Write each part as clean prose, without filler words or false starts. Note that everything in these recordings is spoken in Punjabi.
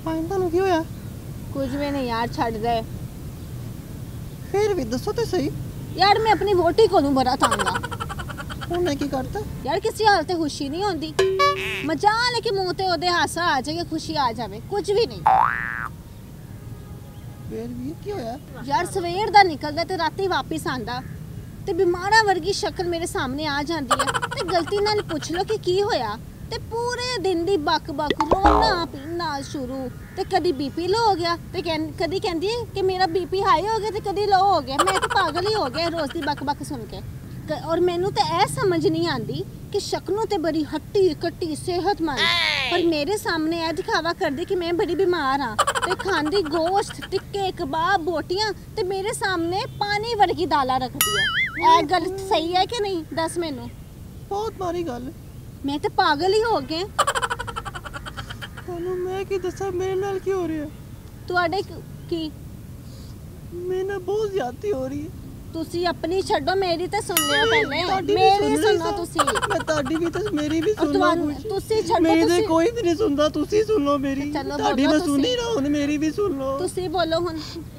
ਹਾਂ ਤੁਹਾਨੂੰ ਕੀ ਹੋਇਆ? कुछ भी नहीं यार, छड़ दे। फिर भी दसो तो सही यार मैं अपनी वोटी को बड़ा तांगा। उन्हें की करता यार किसी हाल ते खुशी नहीं होती, मजाल है कि मुंह ते ओदे हासा आ जाए, खुशी आ जाए, कुछ भी नहीं। फिर भी की होया? यार सवेर दा निकलदा ते राती वापस आंदा ते बीमारा वर्गी शक्ल मेरे सामने आ जाती है ते गलती नाल पूछ लो कि की होया ते पूरे दिन दी बक बक रोना पीना शुरू ते कदी बीपी लो हो गया ते कदी कहंदी है कि मेरा बीपी हाई हो गया ते कदी लो हो गया। मैं तो पागल ही हो गया रोज दी बक बक सुन के। और मैनू तो ऐ समझ नहीं आती कि शक्लों ते बड़ी हट्टी कट्टी सेहतमंद, पर मेरे सामने ऐ दिखावा कर दी कि मैं बड़ी बीमार हाँ ते खांदी गोश्त टिक्के कबाब बोटियां ते मेरे सामने पानी वर्गी दाला रखती है। ऐ गल सही है कि नहीं? दस मैनू। बहुत मारी गल। मैं तो पागल ही हो गए। मैं की दसा मेरे नाल की हो रही है? तुहाडे की मेरे नाल बहुत ज्यादती हो रही है। तुसी अपनी छड्डो, मेरी ते सुन लियो पहले। मेरी सुनो तुसी। मैं ताडी भी ते मेरी भी सुन लो। तुसी छड्डो, मेरी ते कोई भी नहीं सुनदा, तुसी सुन लो मेरी। ताडी मैं सुन ही रहा हूं, मेरी भी सुन लो। तुसी बोलो हुन।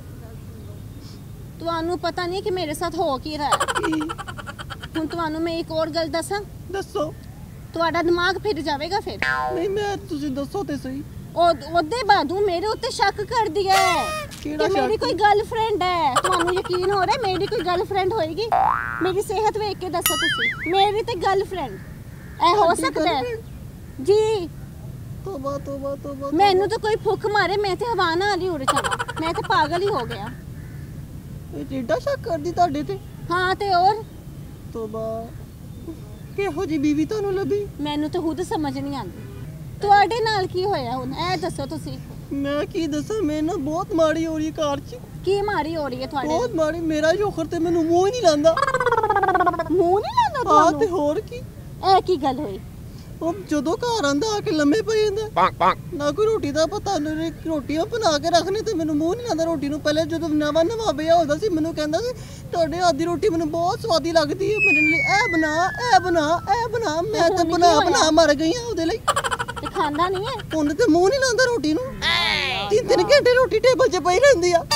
तुहानू पता नहीं कि मेरे साथ हो की रहा है। हुन तुहानू मैं एक और गल दसा। दसो। तुहाडा दिमाग फिर जाएगा फिर। नहीं मैं तुसी दसो ते सही। ओदे बादू मेरे उत्ते शक कर दिया है कि मेरी कोई गर्लफ्रेंड है। तुहानू यकीन हो रहा है मेरी कोई गर्लफ्रेंड होएगी? मेरी सेहत वेख के दसो तुसी। मेरी ते गर्लफ्रेंड ऐ हो सकदा है जी? तौबा तौबा तौबा। मैनू तो कोई फुक मारे मैं ते हवा ना आली उड़ चला। मैं तो पागल ही हो गया। ਇਹ ਏਡਾ ਸ਼ੱਕ ਕਰਦੀ ਤੁਹਾਡੇ ਤੇ? हाँ ते और ਤੋਬਾ ਕਿਹੋ ਜੀ ਬੀਵੀ ਤੁਹਾਨੂੰ ਲੱਭੀ? ਮੈਨੂੰ ਤਾਂ ਖੁਦ ਸਮਝ ਨਹੀਂ ਆਉਂਦੀ। ਤੁਹਾਡੇ ਨਾਲ ਕੀ ਹੋਇਆ ਹੁਣ ਇਹ ਦੱਸੋ ਤੁਸੀਂ। ਮੈਂ ਕੀ ਦੱਸਾਂ, ਮੈਂ ਨਾ ਬਹੁਤ ਮਾੜੀ ਹੋ ਰਹੀ ਘਰ 'ਚ। ਕੀ ਮਾੜੀ ਹੋ ਰਹੀ ਹੈ ਤੁਹਾਡੇ? ਬਹੁਤ ਮਾੜੀ। ਮੇਰਾ ਸ਼ੋਖਰ ਤੇ ਮੈਨੂੰ ਮੂੰਹ ਹੀ ਨਹੀਂ ਲਾਂਦਾ। ਮੂੰਹ ਨਹੀਂ ਲਾਂਦਾ ਤੁਹਾਨੂੰ? ਹਾਂ ਤੇ ਹੋਰ ਕੀ। ਇਹ ਕੀ ਗੱਲ ਹੋਈ? ਉਹ ਜਦੋਂ ਘਰ ਆਂਦਾ ਆ ਕੇ ਲੰਮੇ ਪੈ ਜਾਂਦਾ, ਨਾ ਕੋਈ ਰੋਟੀ ਦਾ ਪਤਾ ਨਹੀਂ। ਰੋਟੀਆਂ ਬਣਾ ਕੇ ਰੱਖਣੀ ਤੇ ਮੈਨੂੰ ਮੂੰਹ ਨਹੀਂ ਲਾਂਦਾ ਰੋਟੀ ਨੂੰ। ਪਹਿਲੇ ਜਦੋਂ ਨਵਾਂ ਵਿਆਹ ਹੁੰਦਾ ਸੀ ਮੈਨੂੰ ਕਹਿੰਦਾ ਸੀ ਤੁਹਾਡੇ ਹੱਥ ਦੀ ਰੋਟੀ ਮੈਨੂੰ ਬਹੁਤ ਸਵਾਦੀ ਲੱਗਦੀ ਹੈ, ਮੇਰੇ ਲਈ ਇਹ ਬਣਾ ਇਹ ਬਣਾ ਇਹ ਬਣਾ। ਮੈਂ ਤਾਂ ਬਣਾ ਮਰ ਗਈ ਆ ਉਹਦੇ ਲਈ। ਤੇ ਖਾਂਦਾ ਨਹੀਂ ਹੈ? ਉਹਨੇ ਤੇ ਮੂੰਹ ਨਹੀਂ ਲਾਂਦਾ ਰੋਟੀ ਨੂੰ। 3 ਘੰਟੇ ਰੋਟੀ ਟੇਬਲ 'ਚ ਪਈ ਰਹਿੰਦੀ ਆ,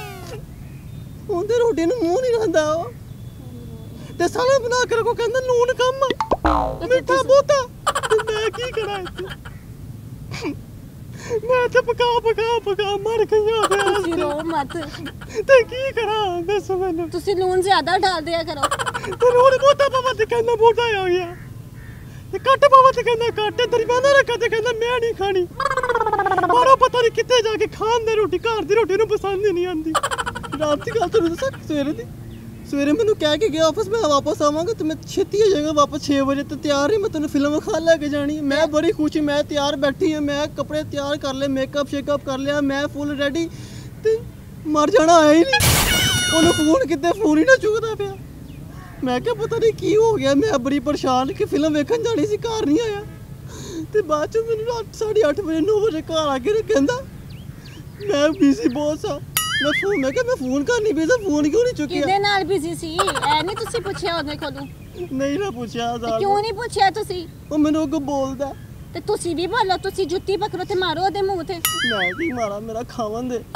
ਉਹਦੇ ਰੋਟੀ ਨੂੰ ਮੂੰਹ ਨਹੀਂ ਲਾਂਦਾ ਉਹ। ਤੇ ਸਾਰਾ ਬਣਾ ਕੇ ਕੋ ਕਹਿੰਦਾ ਲੂਣ ਕਮ ਮਿੱਠਾ ਬਹੁਤਾ। ਮੈਂ ਕੀ ਕਰਾਂ ਇੱਥੇ? ਮੈਂ ਤੇ ਪਕਾ ਮਰ ਗਈ ਆ। ਤੁਸੀਂ ਰੋ ਮਤ। ਤੇ ਕੀ ਕਰਾਂ ਦੱਸ ਮੈਨੂੰ? ਤੁਸੀਂ ਲੂਣ ਜ਼ਿਆਦਾ ਡਾਲ ਦਿਆ ਕਰੋ। ਤੇ ਲੂਣ ਬਹੁਤਾ ਪਾਵਾ ਤੇ ਕਹਿੰਦਾ ਮੋਟਾ ਹੋ ਗਿਆ, ਤੇ ਕੱਟ ਪਾਵਾ ਤੇ ਕਹਿੰਦਾ ਕੱਟ, ਦਰਮਿਆਨਾ ਰੱਖਾ ਤੇ ਕਹਿੰਦਾ ਮੈਂ ਨਹੀਂ ਖਾਣੀ। ਮਾਰੋ ਪਤਾ ਨਹੀਂ ਕਿੱਥੇ ਜਾ ਕੇ ਖਾਣ ਦੇ ਰੋਟੀ, ਘਰ ਦੀ ਰੋਟੀ ਨੂੰ ਪਸੰਦ ਹੀ ਨਹੀਂ ਆਉਂਦੀ। ਰਾਤ ਦੀ ਗੱਲ ਤੁਹਾਨੂੰ ਦੱਸਾਂ, ਸਵੇਰੇ ਮੈਨੂੰ ਕਹਿ ਕੇ ਗਿਆ ਆਫਿਸ ਮੈਂ ਵਾਪਸ ਆਵਾਂਗਾ ਤੇ ਮੈਂ ਛੇਤੀ ਹੋ ਜਾਵਾਂਗਾ ਵਾਪਸ 6 ਵਜੇ ਤੇ ਤਿਆਰ ਹੀ ਮੈਂ ਤੈਨੂੰ ਫਿਲਮ ਵਿਖਾ ਲੈ ਕੇ ਜਾਣੀ। ਮੈਂ ਬੜੀ ਖੁਸ਼ੀ, ਮੈਂ ਤਿਆਰ ਬੈਠੀ ਹਾਂ, ਮੈਂ ਕੱਪੜੇ ਤਿਆਰ ਕਰ ਲਏ, ਮੇਕਅਪ ਸ਼ੇਕਅਪ ਕਰ ਲਿਆ, ਮੈਂ ਫੁੱਲ ਰੈਡੀ ਤੇ ਮਰ ਜਾਣਾ ਆਇਆ ਹੀ ਨਹੀਂ। ਉਹਨੂੰ ਫੋਨ ਕਿਤੇ ਫੋਨ ਹੀ ਨਾ ਚੁੱਕਦਾ ਪਿਆ। ਮੈਂ ਕਿਹਾ ਪਤਾ ਨਹੀਂ ਕੀ ਹੋ ਗਿਆ। ਮੈਂ ਬੜੀ ਪਰੇਸ਼ਾਨ ਕਿ ਫਿਲਮ ਵੇਖਣ ਜਾਣੀ ਸੀ, ਘਰ ਨਹੀਂ ਆਇਆ। ਤੇ ਬਾਅਦ ਚ ਮੈਨੂੰ ਰਾਤ 8:30 ਵਜੇ 9 ਵਜੇ ਘਰ ਆ ਕੇ ਕਹਿੰਦਾ ਮੈਂ ਬਿਜ਼ੀ ਬਹੁਤ ਸਾਂ। ਮੈਂ ਕਿਹਾ ਮੈਂ ਫੋਨ ਕਰਨੀ ਪਈ ਤਾਂ ਫੋਨ ਕਿਉਂ ਨਹੀਂ ਚੁੱਕਿਆ? ਕਿਹਦੇ ਨਾਲ ਬਿਜ਼ੀ ਸੀ? ਐ ਨਹੀਂ ਤੁਸੀਂ ਪੁੱਛਿਆ ਉਹਦੇ ਕੋਲੋਂ? ਨਹੀਂ ਨਾ ਪੁੱਛਿਆ। ਕਿਉਂ ਨਹੀਂ ਪੁੱਛਿਆ ਤੁਸੀਂ? ਉਹ ਮੈਨੂੰ ਅੱਗੋਂ ਬੋਲਦਾ। ਤੇ ਤੁਸੀਂ ਵੀ ਬੋਲੋ, ਤੁਸੀਂ ਜੁੱਤੀ ਪਕੜੋ ਤੇ ਮਾਰੋ ਉਹਦੇ ਮੂੰਹ ਤੇ। ਮੈਂ ਕੀ ਮਾਰਾਂ, ਮੇਰਾ ਖਾਵਣ ਦੇ।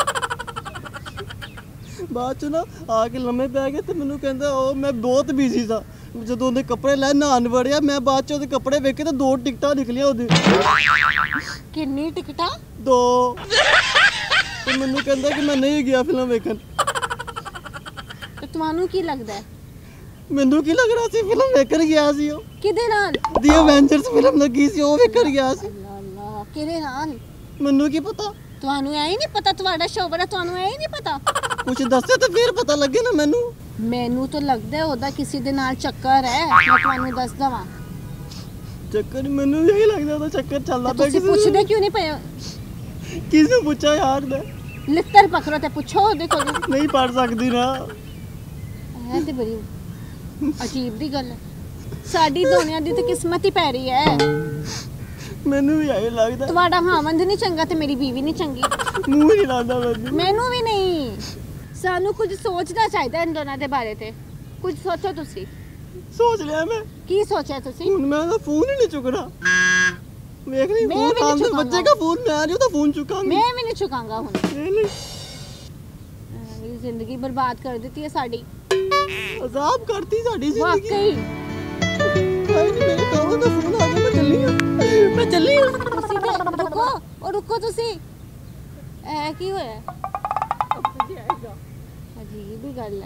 ਬਾਅਦ ਚ ਨਾ ਆ ਕੇ ਲੰਮੇ ਪੈ ਗਏ ਤੇ ਮੈਨੂੰ ਕਹਿੰਦਾ ਉਹ ਮੈਂ ਬਹੁਤ ਬਿਜ਼ੀ ਸਾਂ। ਜਦੋਂ ਉਹਦੇ ਕੱਪੜੇ ਲੈ ਨਹਾਣ ਵੜਿਆ, ਮੈਂ ਬਾਅਦ ਚ ਉਹਦੇ ਕੱਪੜੇ ਵੇਖੇ ਤਾਂ 2 ਟਿਕਟਾਂ ਨਿਕਲੀਆਂ ਉਹਦੇ। ਕਿੰਨੀ ਟਿਕਟਾਂ? 2। ਤੇ ਮੈਨੂੰ ਕਹਿੰਦਾ ਕਿ ਮੈਂ ਨਹੀਂ ਗਿਆ ਫਿਲਮ ਵੇਖਣ। ਤੇ ਤੁਹਾਨੂੰ ਕੀ ਲੱਗਦਾ ਹੈ? ਮੈਨੂੰ ਕੀ ਲੱਗ ਰਿਹਾ ਸੀ? ਫਿਲਮ ਵੇਖਣ ਗਿਆ ਸੀ ਉਹ। ਕਿਹਦੇ ਨਾਲ? ਦੀ ਐਵੇਂਜਰਸ ਫਿਲਮ ਲੱਗੀ ਸੀ, ਉਹ ਵੇਖਣ ਗਿਆ ਸੀ। ਅੱਲਾਹ, ਕਿਹਦੇ ਨਾਲ? ਮੈਨੂੰ ਕੀ ਪਤਾ। ਤੁਹਾਨੂੰ ਐ ਹੀ ਨਹੀਂ ਪਤਾ? ਤੁਹਾਡਾ ਸ਼ੋਭਾ ਹੈ, ਤੁਹਾਨੂੰ ਐ ਹੀ ਨਹੀਂ ਪਤਾ? ਕੁਛ ਦੱਸੇ ਤਾਂ ਫਿਰ ਪਤਾ ਲੱਗੇ ਨਾ ਮੈਨੂੰ। ਮੈਨੂੰ ਤਾਂ ਲੱਗਦਾ ਉਹਦਾ ਕਿਸੇ ਦੇ ਨਾਲ ਚੱਕਰ ਹੈ। ਮੈਂ ਤੁਹਾਨੂੰ ਦੱਸ ਦਵਾਂ। ਚੱਕਰ ਮੈਨੂੰ ਵੀ ਇਹੀ ਲੱਗਦਾ ਉਹਦਾ ਚੱਕਰ ਚੱਲਦਾ ਪਿਆ। ਤੁਸੀਂ ਪੁੱਛਦੇ ਕਿਉਂ ਨਹੀਂ ਪਏ? ਕਿਸ ਨੂੰ ਪੁੱਛਾ ਯਾਰ? ਮੈਂ ਲਿੱਤਰ ਪਕੜੋ ਤੇ ਪੁੱਛੋ ਉਹਦੇ ਕੋਲ। ਨਹੀਂ ਪੜ ਸਕਦੀ ਨਾ। ਇਹ ਤੇ ਬੜੀ ਅਜੀਬ ਦੀ ਗੱਲ ਹੈ। ਸਾਡੀ ਦੋਨਿਆਂ ਦੀ ਤੇ ਕਿਸਮਤ ਹੀ ਪੈ ਰਹੀ ਹੈ। ਮੈਨੂੰ ਵੀ ਇਹੀ ਲੱਗਦਾ। ਤੁਹਾਡਾ ਹਾਵੰਦ ਨਹੀਂ ਚੰਗਾ ਤੇ ਮੇਰੀ ਬੀਵੀ ਨਹੀਂ ਚੰਗੀ। ਮੂੰਹ ਨਹੀਂ ਲਾਉਂਦਾ ਮੈਨੂੰ। ਮੈਨੂੰ ਵੀ ਨਹੀਂ। ਸਾਨੂੰ ਕੁਝ ਸੋਚਣਾ ਚਾਹੀਦਾ ਇਹਨਾਂ ਦੋਨਾਂ ਦੇ ਬਾਰੇ ਤੇ। ਕੁਝ ਸੋਚੋ ਤੁਸੀਂ। ਸੋਚ ਲਿਆ ਮੈਂ। ਕੀ ਸੋਚਿਆ ਤੁਸੀਂ? ਹੁਣ ਮੈਂ ਉਹਦਾ ਫੋਨ ਹੀ ਨਹੀਂ ਚੁੱਕਣਾ। देख नहीं मैं फोन भी नहीं आंदर चुकाऊंगा। बच्चे का फोन मैं आ रही हूं तो फोन चुकाऊंगी मैं भी नहीं चुकाऊंगा हुन। नहीं मेरी जिंदगी बर्बाद कर देती है साड़ी, अजाब करती साडी जिंदगी वाकई। भाई नहीं मेरे कावा का फोन आ गया मैं चली हूं ਤੁਸੀਂ ਤੇ ਰੁਕੋ, ਉਹ ਰੁਕੋ ਤੁਸੀਂ। ਇਹ ਕੀ ਹੋਇਆ? ਅਜੀਬ ਹੀ ਗੱਲ ਹੈ।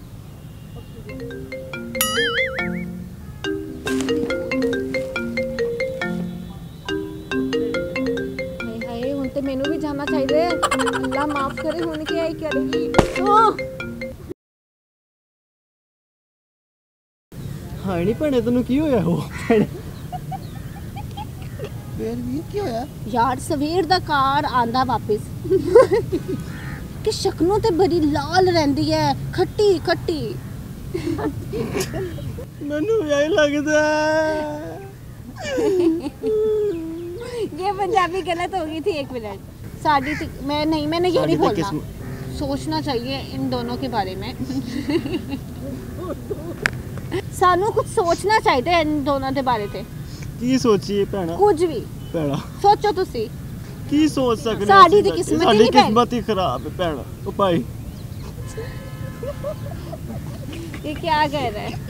ਹਾਏ ਹਾਏ, ਹੁਣ ਤੇ ਮੈਨੂੰ ਵੀ ਜਾਣਾ ਚਾਹੀਦਾ ਹੈ। ਅੱਲਾ ਮਾਫ ਕਰੇ, ਹੁਣ ਕੀ ਆਈ ਕਰੇਗੀ। हाय नहीं भैने तेन की होया हो फिर भी की होया यार सवेर ਦਾ ਕਾਰ ਆਂਦਾ ਵਾਪਸ ਕਿ ਸ਼ਕਲੋਂ ਤੇ ਬੜੀ ਲਾਲ ਰਹਿੰਦੀ ਹੈ, ਖੱਟੀ ਖੱਟੀ। ਮੈਨੂੰ ਯਹੀ ਲੱਗਦਾ ये पंजाबी गलत हो गई थी, एक मिनट। साड़ी मैं नहीं, मैंने ये नहीं बोलना। सोचना चाहिए इन दोनों के बारे में। सानू कुछ सोचना चाहिए इन दोनों के बारे में। की सोचिए भैना कुछ भी भैना सोचो तुसी। की सोच सकने साड़ी दी किस्मत ही साडी नहीं भैन। किस्मत ही खराब है भैना ओ भाई ये क्या कह रहा है?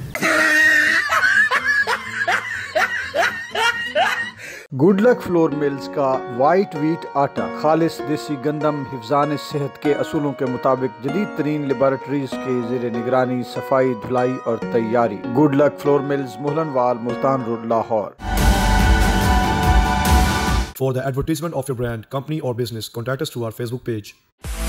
गुड लक फ्लोर मिल्स का वाइट वीट आटा खालिस देसी गंदम हिफ्जान सेहत के असूलों के मुताबिक जदीद तरीन लेबॉरेटरीज के ज़ेरे निगरानी सफाई धुलाई और तैयारी। Good luck flour mills Muhalanwal Multan road Lahore. For the advertisement of your brand, company or business, contact us through our Facebook page.